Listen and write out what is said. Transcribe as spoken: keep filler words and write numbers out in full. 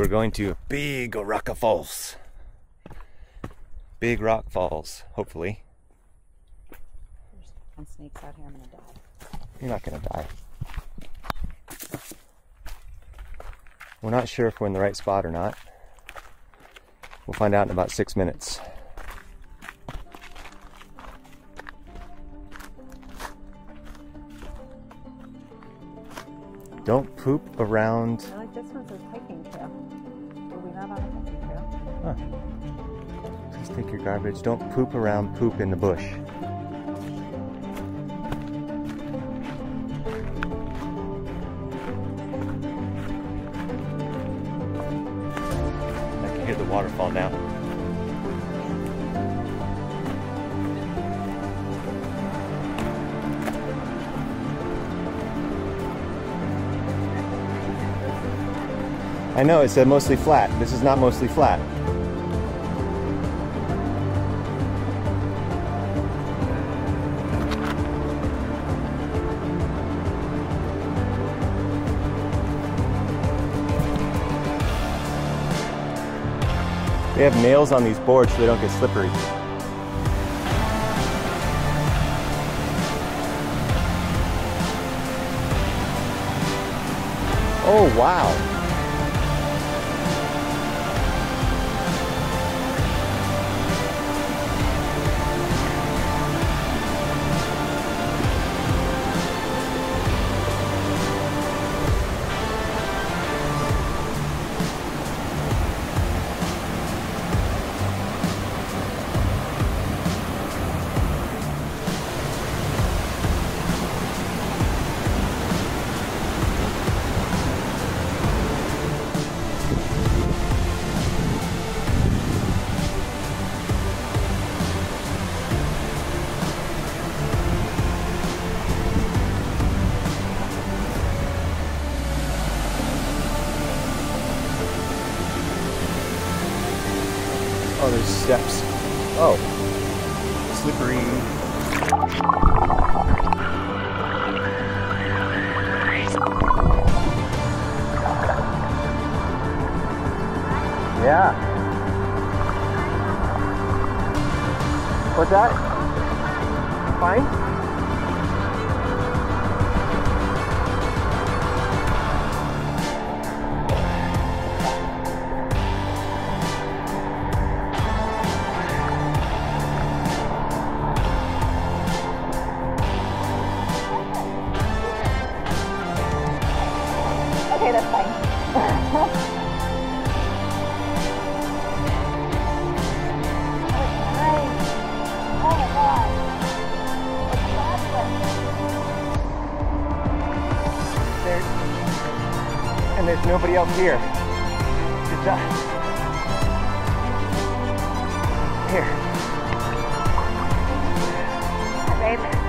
We're going to Big Rock Falls. Big Rock Falls, hopefully. There's snakes out here, I'm gonna die. You're not gonna die. We're not sure if we're in the right spot or not. We'll find out in about six minutes. Don't poop around. I like this one says hiking trail. Were we not on a hiking trail? Huh. Please take your garbage. Don't poop around poop in the bush. I can hear the waterfall now. I know, it said mostly flat. This is not mostly flat. They have nails on these boards so they don't get slippery. Oh, wow. Oh, there's steps. Oh, slippery. Yeah. What's that? Fine? Okay, that's fine. Oh my god. There's, and there's nobody else here. Good job. Here. Hi, babe.